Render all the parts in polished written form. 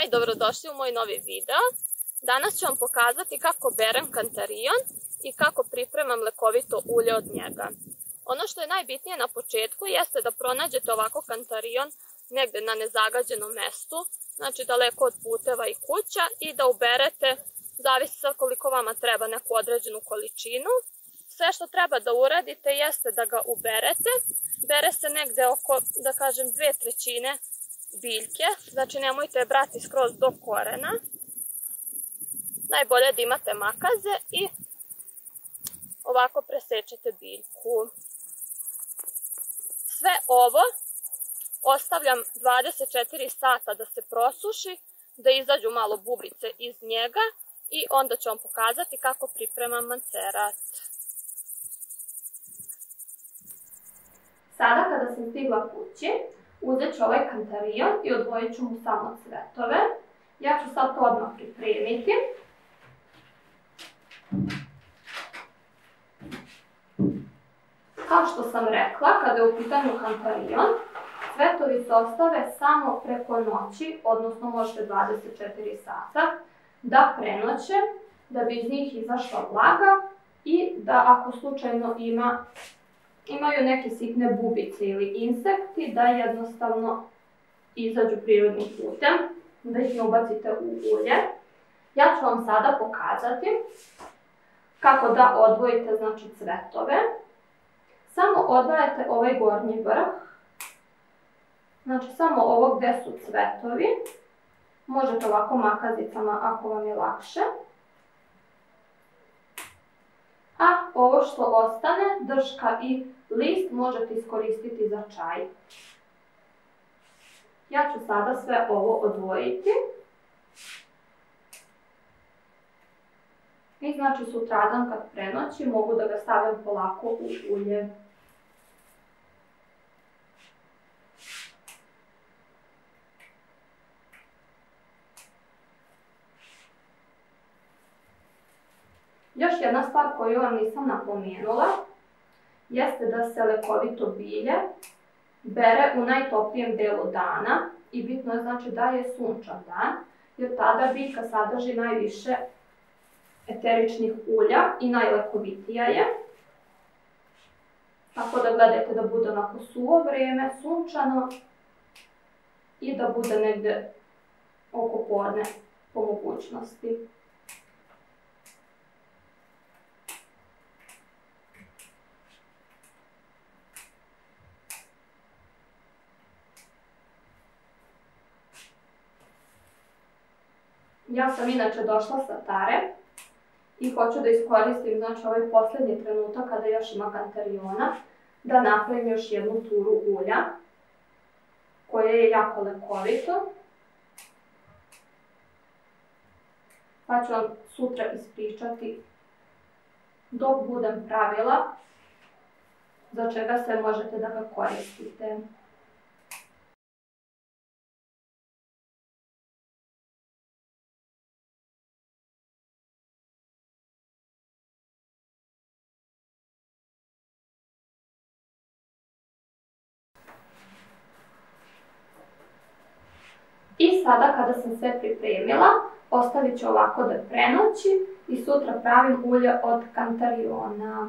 svima i dobrodošli u moj novi video. Danas ću vam pokazati kako berem kantarion i kako pripremam lekovito ulje od njega. Ono što je najbitnije na početku jeste da pronađete ovako kantarion negde na nezagađenom mestu, znači daleko od puteva i kuća, i da uberete, zavisi sad koliko vama treba, neku određenu količinu. Sve što treba da uradite jeste da ga uberete. Bere se negde oko, da kažem, 2/3 biljke, znači nemojte je brati skroz do korena. Najbolje da imate makaze i ovako presečete biljku. Sve ovo ostavljam 24 sata da se prosuši, da izađu malo bubice iz njega i onda ću vam pokazati kako pripremam mancerat. Sada kada sam stigla kući, uzet ću ovaj kantarion i odvojit ću mu samo cvetove. Ja ću sad to odmah pripremiti. Kao što sam rekla, kada je u pitanju kantarion, cvetovi se ostave samo preko noći, odnosno možete 24 sata, da prenoće, da bi iz njih izašla vlaga i da ako slučajno imaju neke sitne bubice ili insekti, da jednostavno izađu prirodnim putem, da ih ne ubacite u ulje. Ja ću vam sada pokazati kako da odvojite, znači, cvetove. Samo odvajate ovaj gornji vrh, znači samo ovo gde su cvetovi. Možete ovako makazicama ako vam je lakše. A ovo što ostane, drška i list, možete iskoristiti za čaj. Ja ću sada sve ovo odvojiti. I znači sutradan kad prenoći mogu da ga stavljam polako u ulje. Još jedna stvar koju vam nisam napomenula jeste da se lekovito bilje bere u najtoplijem delu dana i bitno je, znači, da je sunčan dan, jer tada biljka sadrži najviše eteričnih ulja i najlekovitija je. Tako da gledajte da bude onako suvo vreme, sunčano i da bude negde oko podne po mogućnosti. Ja sam inače došla sa Tare i hoću da iskoristim, znači, ovaj posljednji trenutak kada još ima kantariona, da napravim još jednu turu ulja koje je jako lekovito. Pa ću vam sutra ispričati dok budem pravila za čega sve možete da ga koristite. I sada kada sam sve pripremila, ostavit ću ovako da prenoći i sutra pravim ulje od kantariona.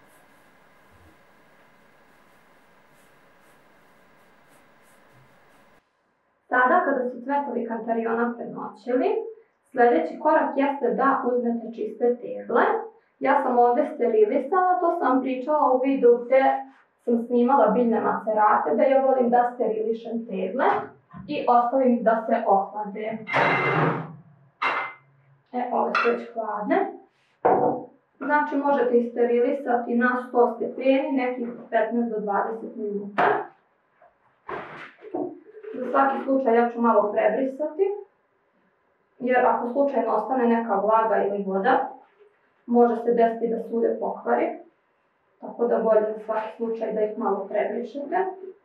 Sada kada su cvetovi kantariona prenoćili, sljedeći korak jeste da uzmete čiste tegle. Ja sam ovdje sterilisala, to sam pričala u videu gdje sam snimala biljne macerate, da ja volim da sterilišem tegle i ostavim ih da se ohlade. Ove su već hladne. Znači možete ih sterilisati na 100 stepeni, nekih 15 do 20 minuta. Za svaki slučaj ja ću malo prebrisati, jer ako slučajno ostane neka vlaga ili voda, može se desiti da se ulje pokvari. Tako da bolje za svaki slučaj da ih malo prebrišete.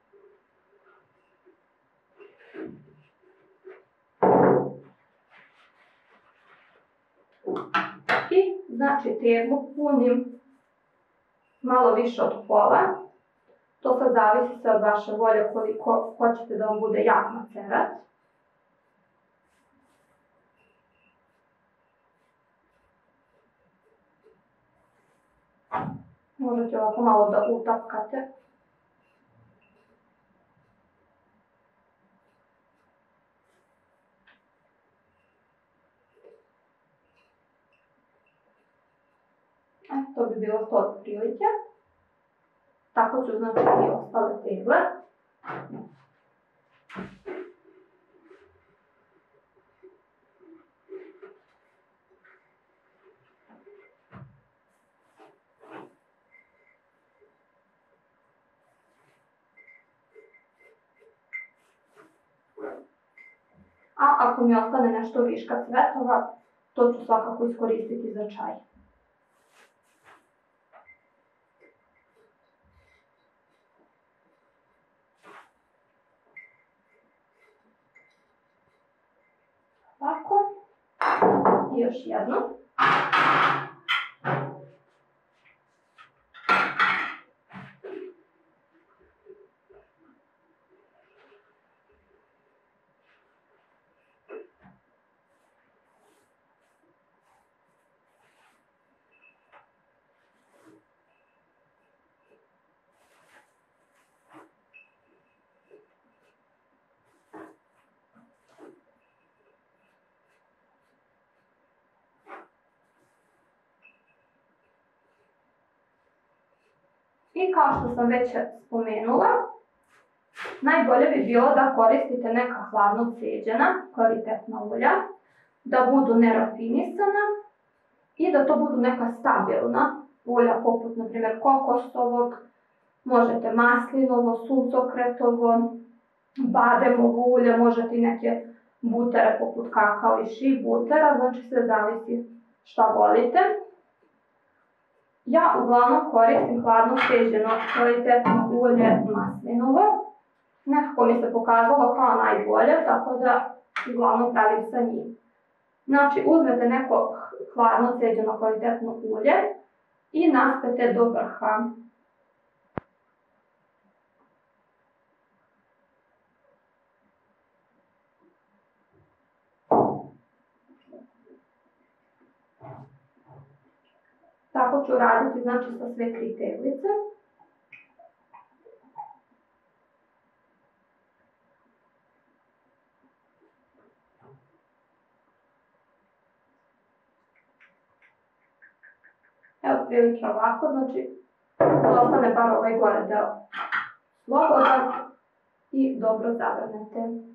I znači teglu punim malo više od pola. To sad zavisi se od vaše volje koliko hoćete da vam bude jak macerat. Možete ovako malo da utapkate. To bi bilo to od prilike. Tako ću znači i ostale tegle. A ako mi ostane nešto viška cvetova, to ću svakako iskoristiti za čaj. Ovako. I još jedno. I kao što sam već spomenula, najbolje bi bilo da koristite neka hladno ceđena, kvalitetna ulja, da budu nerafinisana i da to budu neka stabilna ulja, poput na primjer kokosovog, možete maslinovo, suncokretovo, bademovo ulje, možete i neke butere poput kakao i shea butera, znači sve zavisi šta volite. Ja uglavnom koristim hladno ceđeno kvalitetno ulje maslinovo. Nekako mi se pokazalo kao najbolje, tako da uglavnom pravim sa njim. Znači uzmete neko hladno ceđeno kvalitetno ulje i naspete do vrha. Tako ću raditi znači sa sve 3 teglice. Evo prilike ovako, znači da ostane bar ovaj gore deo slobodan i dobro zavrnete.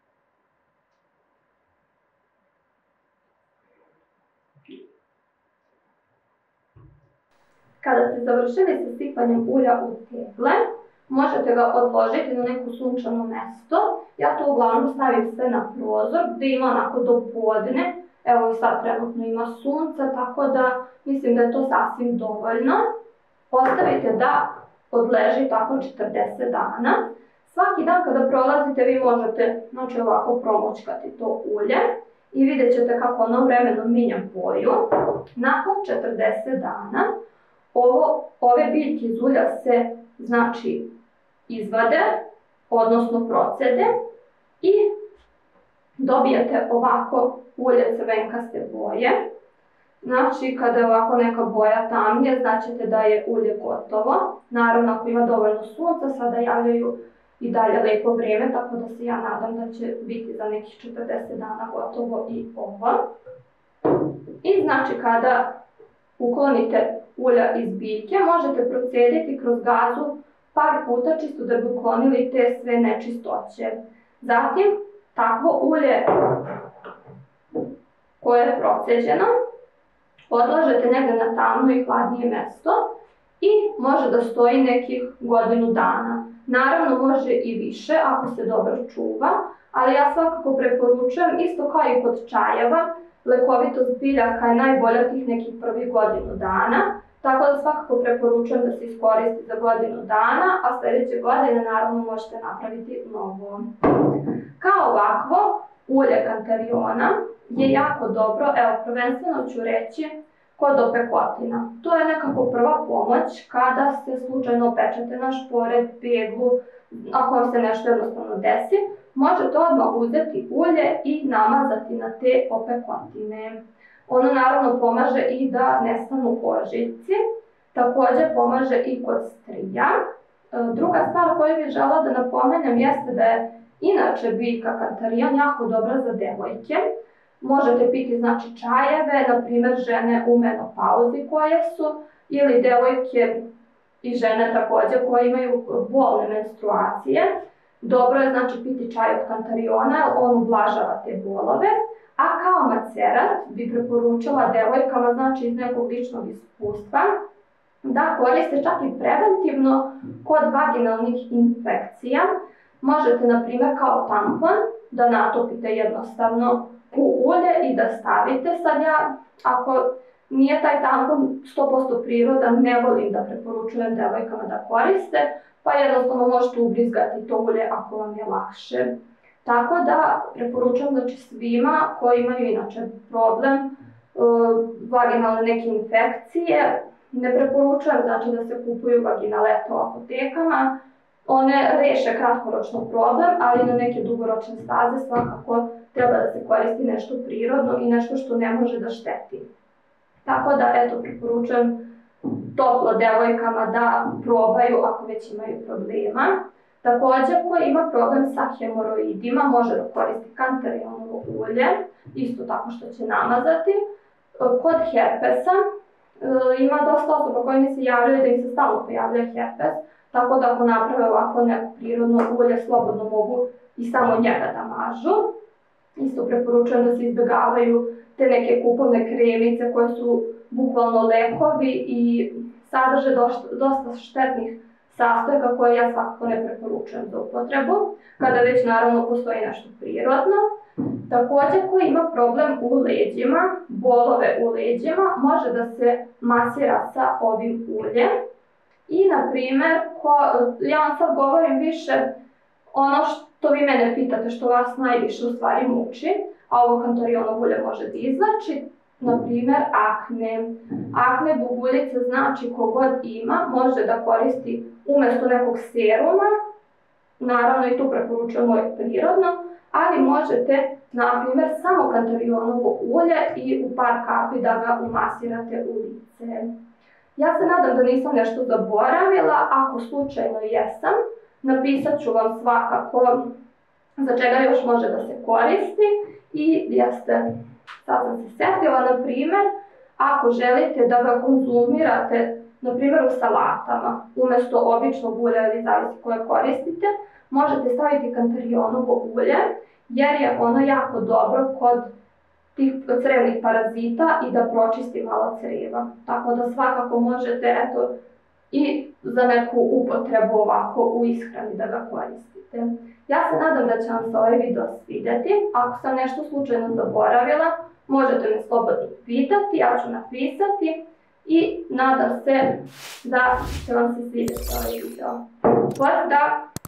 Kada ste završili sa sipanjem ulja u tegle, možete ga odložiti na neko sunčano mesto. Ja to uglavnom stavim sve na prozor gdje ima onako do podne. Evo i sad trenutno ima sunca, tako da mislim da je to sasvim dovoljno. Ostavite da odleži tako 40 dana. Svaki dan kada prolazite vi možete znači ovako promočkati to ulje i vidjet ćete kako ono vremenom mijenja boju. Nakon 40 dana ove biljke iz ulja se znači izvade, odnosno procede i dobijete ovako ulje crvenkaste boje. Znači kada je ovako neka boja tamnije, značite da je ulje gotovo. Naravno ako ima dovoljno sunca, sada javljaju i dalje lepo vrijeme, tako da se ja nadam da će biti za nekih 40 dana gotovo i ovo. I znači kada uklonite ulja iz biljke, možete procediti kroz gazu par puta čisto da bi uklonili te sve nečistoće. Zatim, takvo ulje koje je proceđeno, odlažete negdje na tamno i hladnije mjesto i može da stoji nekih godinu dana. Naravno može i više ako se dobro čuva, ali ja svakako preporučujem, isto kao i kod čajeva, lekovitost biljaka je najbolja tih nekih prvih godinu dana, tako da svakako preporučujem da se iskoristi za godinu dana, a sljedeće godine naravno možete napraviti novo. Kao ovakvo ulje kantariona je jako dobro, evo prvenstveno ću reći kod opekotina. To je nekako prva pomoć kada se slučajno pečete na šporet, peglu, ako vam se nešto jednostavno desi, možete odmah uzeti ulje i namazati na te opekotine. Ono naravno pomaže i da nestanu ožiljci, Također pomaže i kod strija. Druga stvar koju bih žela da napomenem jeste da je inače biljka kantarion jako dobra za devojke. Možete piti znači čajeve, na primjer žene u menopauzi koje su, ili devojke i žene također koje imaju bolne menstruacije. Dobro je znači piti čaj od kantariona jer on ublažava te bolove. A kao macerat bi preporučila devojkama, znači iz nekog ličnog iskustva, da koriste čak i preventivno kod vaginalnih infekcija. Možete, na primjer, kao tampon da natopite jednostavno u ulje i da stavite. Sad ja, ako nije taj tampon 100% prirodan, ne volim da preporučujem devojkama da koriste, pa jednostavno možete ubrizgati to ulje ako vam je lakše. Tako da preporučujem znači svima koji imaju inače problem vaginalne neke infekcije. Ne preporučujem znači da se kupuju vaginalete u apotekama. One reše kratkoročno problem, ali na neke dugoročne staze svakako treba da se koristi nešto prirodno i nešto što ne može da šteti. Tako da, eto, preporučujem toplo devojkama da probaju ako već imaju problema. Također, ko ima problem sa hemoroidima, može da koristi kantarionovo ulje, isto tako što će namazati. Kod herpesa ima dosta osoba koji mi se javljaju da im se stalno pojavlja herpes, tako da ako naprave ovako neko prirodno ulje, slobodno mogu i samo njega da mažu. Isto preporučujem da se izbjegavaju te neke kupovne kremice koje su bukvalno lekovi i sadrže dosta štetnih sastojaka koje ja svakako ne preporučujem za upotrebu, kada već naravno postoji nešto prirodno. Također, ko ima problem u leđima, bolove u leđima, može da se masira sa ovim uljem. I, na primjer, ja vam sad govorim više ono što vi mene pitate, što vas najviše u stvari muči, a ovo kantarionovo ulje može da izlači, na primjer, akne. Akne bubuljice, znači kogod ima, može da koristi umjesto nekog seruma, naravno i tu preporučujemo je prirodno, ali možete, na primjer, samo kantarionovo ulje i u par kapi da ga umasirate u lice. Ja se nadam da nisam nešto zaboravila, ako slučajno jesam, napisat ću vam svakako za čega još može da se koristi i sad sam se setila, na primjer, ako želite da ga konzumirate, na primjer u salatama, umjesto običnog ulja ili zavisi koje koristite, možete staviti kantarionovo ulje, jer je ono jako dobro kod tih crevnih parazita i da pročisti malo crijeva. Tako da svakako možete, eto, i za neku upotrebu ovako u ishrani da ga koristite. Ja se nadam da će vam se ovaj video svidjeti. Ako sam nešto slučajno zaboravila, možete me slobodno pitati, ja ću napisati i nadam se da će vam se svidjeti ovaj video. Pozdrav!